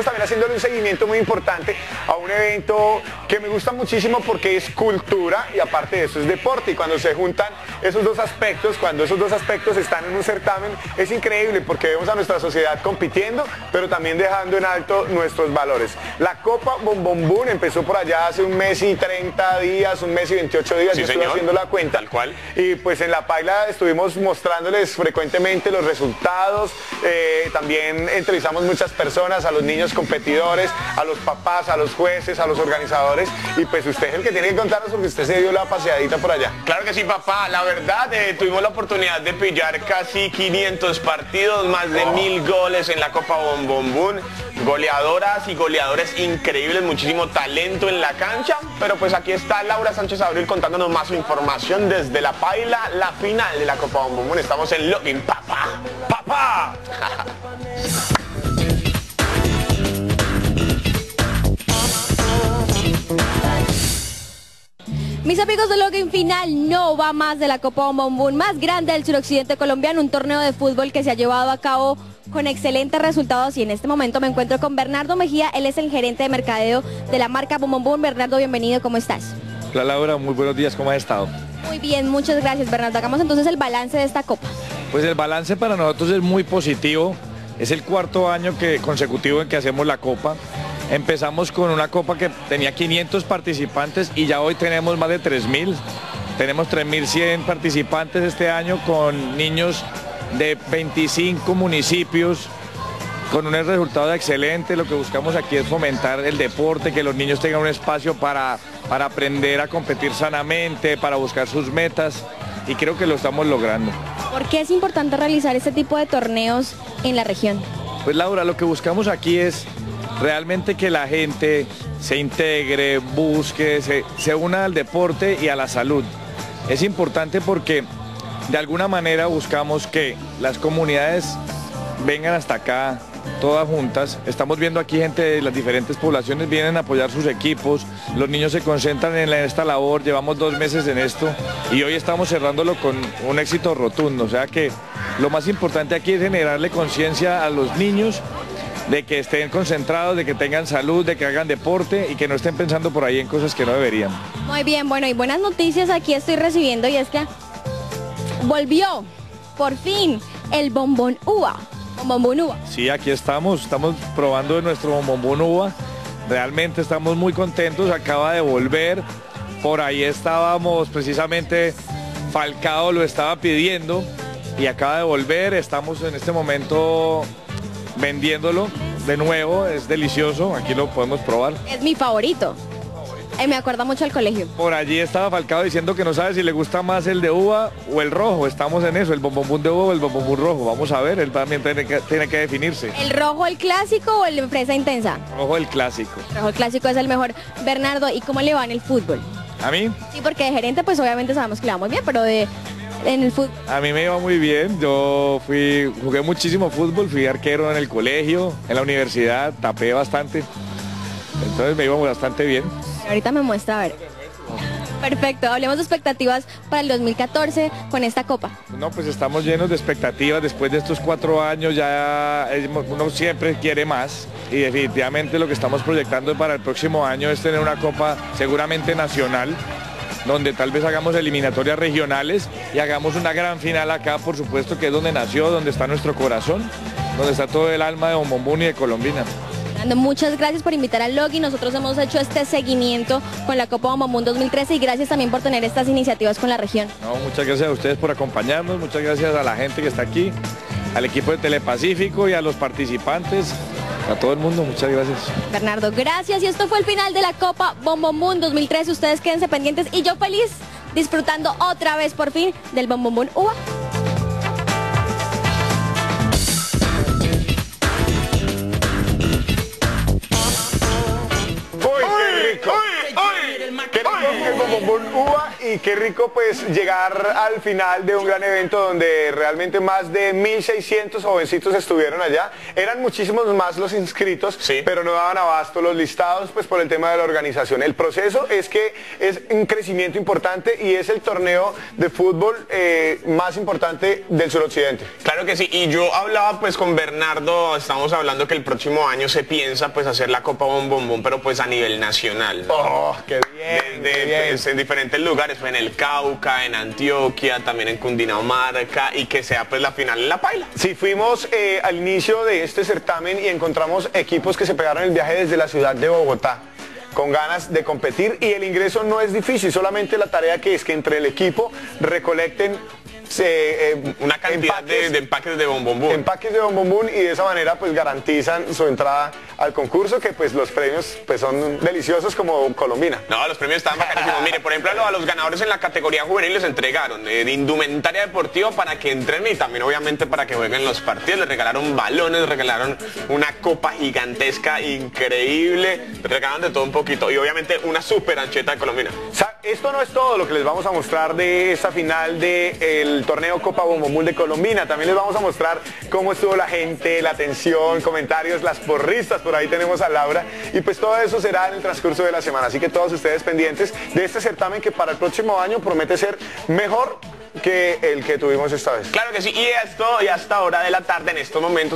también haciéndole un seguimiento muy importante a un evento que me gusta muchísimo porque es cultura y aparte de eso es deporte, y cuando se juntan esos dos aspectos, cuando esos dos aspectos están en un certamen, es increíble porque vemos a nuestra sociedad compitiendo, pero también dejando en alto nuestros valores. La Copa Bom Bom Boom empezó por allá hace un mes y 30 días, un mes y 28 días, sí, yo estuve haciendo la cuenta. Tal cual. Y pues en la paila estuvimos mostrándoles frecuentemente los resultados, también entrevistamos muchas personas, a los niños competidores, a los papás, a los jueces, a los organizadores, y pues usted es el que tiene que contarnos porque usted se dio la paseadita por allá. Claro que sí, papá. La verdad, tuvimos la oportunidad de pillar casi 500 partidos, más de 1000 goles en la Copa Bom Bom Boom. Goleadoras y goleadores increíbles, muchísimo talento en la cancha. Pero pues aquí está Laura Sánchez Abril contándonos más su información desde la paila, la final de la Copa Bom Bom Boom. Estamos en Login, papá. ¡Papá! Mis amigos de Login Final, no va más de la Copa Bom Bom Boom, más grande del suroccidente colombiano, un torneo de fútbol que se ha llevado a cabo con excelentes resultados, y en este momento me encuentro con Bernardo Mejía. Él es el gerente de mercadeo de la marca Bom Bom Boom. Bernardo, bienvenido, ¿cómo estás? Hola Laura, muy buenos días, ¿cómo has estado? Muy bien, muchas gracias, Bernardo. Hagamos entonces el balance de esta copa. Pues el balance para nosotros es muy positivo, es el cuarto año consecutivo en que hacemos la copa. Empezamos con una copa que tenía 500 participantes y ya hoy tenemos más de 3000. Tenemos 3100 participantes este año con niños de 25 municipios, con unos resultados excelentes. Lo que buscamos aquí es fomentar el deporte, que los niños tengan un espacio para aprender a competir sanamente, para buscar sus metas, y creo que lo estamos logrando. ¿Por qué es importante realizar este tipo de torneos en la región? Pues Laura, lo que buscamos aquí es realmente que la gente se integre, busque, se una al deporte y a la salud. Es importante porque de alguna manera buscamos que las comunidades vengan hasta acá, todas juntas. Estamos viendo aquí gente de las diferentes poblaciones, vienen a apoyar sus equipos, los niños se concentran en esta labor, llevamos 2 meses en esto y hoy estamos cerrándolo con un éxito rotundo. O sea que lo más importante aquí es generarle conciencia a los niños de que estén concentrados, de que tengan salud, de que hagan deporte y que no estén pensando por ahí en cosas que no deberían. Muy bien, bueno, y buenas noticias aquí estoy recibiendo, y es que volvió, por fin, el bombón uva. Bombón uva. Sí, aquí estamos probando nuestro bombón uva. Realmente estamos muy contentos, acaba de volver. Por ahí estábamos precisamente, Falcao lo estaba pidiendo y acaba de volver. Estamos en este momento vendiéndolo de nuevo, es delicioso, aquí lo podemos probar. Es mi favorito. Me acuerda mucho al colegio. Por allí estaba Falcao diciendo que no sabe si le gusta más el de uva o el rojo. Estamos en eso, el bombón de uva o el bombón rojo. Vamos a ver, él también tiene que definirse. ¿El rojo el clásico o el de fresa intensa? Rojo el clásico. El rojo el clásico es el mejor. Bernardo, ¿y cómo le va en el fútbol? ¿A mí? Sí, porque de gerente pues obviamente sabemos que le va muy bien, pero en el fútbol. A mí me iba muy bien, yo jugué muchísimo fútbol, fui arquero en el colegio, en la universidad, tapé bastante. Entonces me iba bastante bien. Ahorita me muestra, a ver. Perfecto, hablemos de expectativas para el 2014 con esta copa. No, pues estamos llenos de expectativas después de estos 4 años, ya uno siempre quiere más y definitivamente lo que estamos proyectando para el próximo año es tener una copa seguramente nacional, donde tal vez hagamos eliminatorias regionales y hagamos una gran final acá, por supuesto, que es donde nació, donde está nuestro corazón, donde está todo el alma de Bom Bom Boom y de Colombina. Muchas gracias por invitar al Login. Nosotros hemos hecho este seguimiento con la Copa Bom Bom Boom 2013 y gracias también por tener estas iniciativas con la región. No, muchas gracias a ustedes por acompañarnos, muchas gracias a la gente que está aquí, al equipo de Telepacífico y a los participantes, a todo el mundo, muchas gracias. Bernardo, gracias, y esto fue el final de la Copa Bom Bom Boom 2013. Ustedes quédense pendientes y yo feliz disfrutando otra vez por fin del Bom Bom Boom UVA. Queremos que el Bom Bom Boom UVA y qué rico pues llegar al final de un gran evento donde realmente más de 1.600 jovencitos estuvieron allá. Eran muchísimos más los inscritos, sí, pero no daban abasto los listados pues por el tema de la organización. El proceso es que es un crecimiento importante y es el torneo de fútbol más importante del suroccidente. Claro que sí, y yo hablaba pues con Bernardo, estamos hablando que el próximo año se piensa pues hacer la Copa Bom Bom Bom, pero pues a nivel nacional, ¿no? ¡Oh, qué bien! Qué bien. Pues, en diferentes lugares, pues, en el Cauca, en Antioquia, también en Cundinamarca, y que sea pues la final en La Paila. Sí, fuimos al inicio de este certamen y encontramos equipos que se pegaron el viaje desde la ciudad de Bogotá con ganas de competir, y el ingreso no es difícil, solamente la tarea que es que entre el equipo recolecten una cantidad de empaques de bombombún. Empaques de bombombún, y de esa manera pues garantizan su entrada al concurso, que pues los premios pues son deliciosos como Colombina. No, los premios estaban bacanísimos. Mire, por ejemplo, a los ganadores en la categoría juvenil les entregaron de indumentaria deportiva para que entren, y también obviamente para que jueguen los partidos. Les regalaron balones, les regalaron una copa gigantesca increíble, les regalaron de todo un poquito, y obviamente una super ancheta de Colombina. O sea, esto no es todo lo que les vamos a mostrar de esta final del torneo Copa Bom Bom Bum de Colombina. También les vamos a mostrar cómo estuvo la gente, la atención, comentarios, las porristas. Por ahí tenemos a Laura, y pues todo eso será en el transcurso de la semana. Así que todos ustedes pendientes de este certamen, que para el próximo año promete ser mejor que el que tuvimos esta vez. Claro que sí, y hasta hora de la tarde, en estos momentos